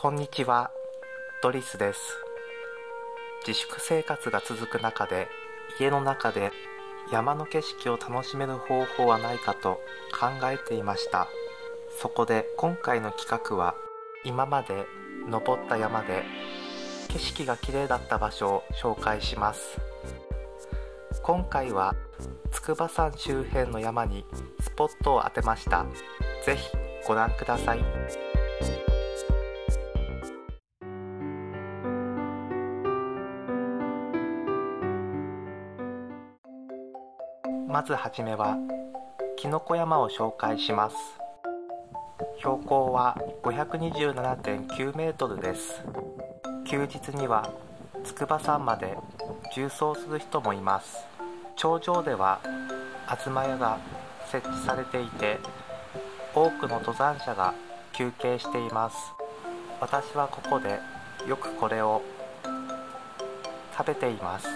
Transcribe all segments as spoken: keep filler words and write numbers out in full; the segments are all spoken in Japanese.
こんにちは、ドリスです。自粛生活が続く中で、家の中で山の景色を楽しめる方法はないかと考えていました。そこで今回の企画は、今まで登った山で景色が綺麗だった場所を紹介します。今回は筑波山周辺の山にスポットを当てました。ぜひご覧ください。まずはじめはきのこ山を紹介します。標高は ごひゃくにじゅうななてんきゅうメートルです。休日には筑波山まで縦走する人もいます。頂上では東屋が設置されていて、多くの登山者が休憩しています。私はここでよくこれを食べています。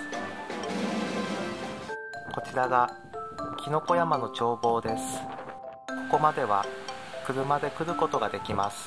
こちらがきのこ山の眺望です。ここまでは車で来ることができます。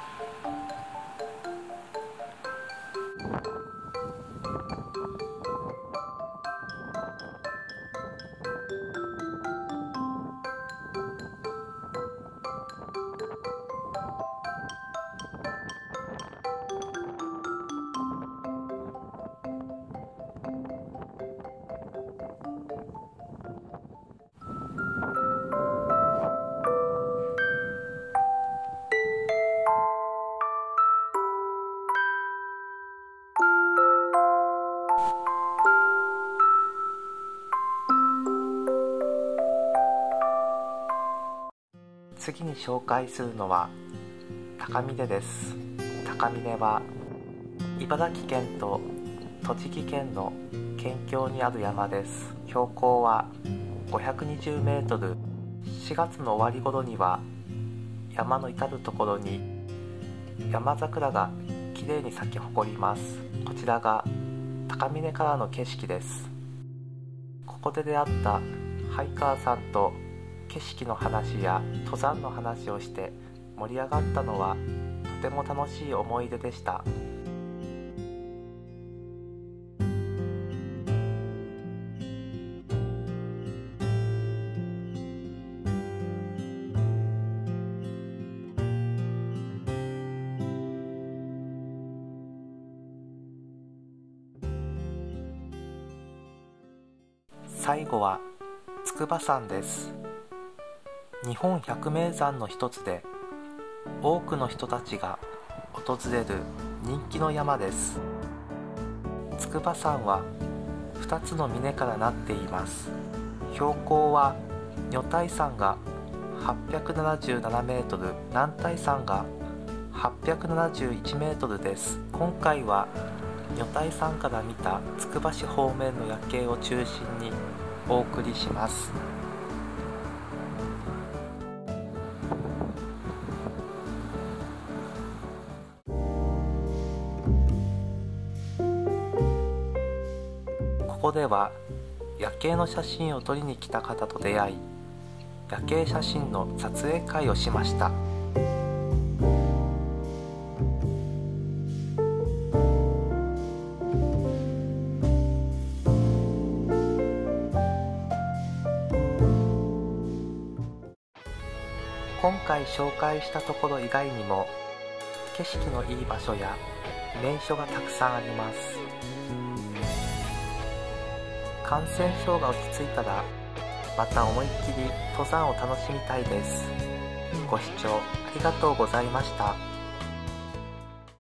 次に紹介するのは高峰です。高峰は茨城県と栃木県の県境にある山です。標高はごひゃくにじゅうメートル。しがつの終わり頃には山の至る所に山桜がきれいに咲き誇ります。こちらが高峰からの景色です。ここで出会ったハイカーさんと景色の話や登山の話をして盛り上がったのはとても楽しい思い出でした。最後は筑波山です。日本百名山の一つで、多くの人たちが訪れる人気の山です。筑波山はふたつの峰からなっています。標高は女体山がはっぴゃくななじゅうななメートル、男体山がはっぴゃくななじゅういちメートルです。今回は女体山から見たつくば市方面の夜景を中心にお送りします。ここでは夜景の写真を撮りに来た方と出会い、夜景写真の撮影会をしました。今回紹介したところ以外にも景色のいい場所や名所がたくさんあります。感染症が落ち着いたらまた思いっきり登山を楽しみたいです。ご視聴ありがとうございました。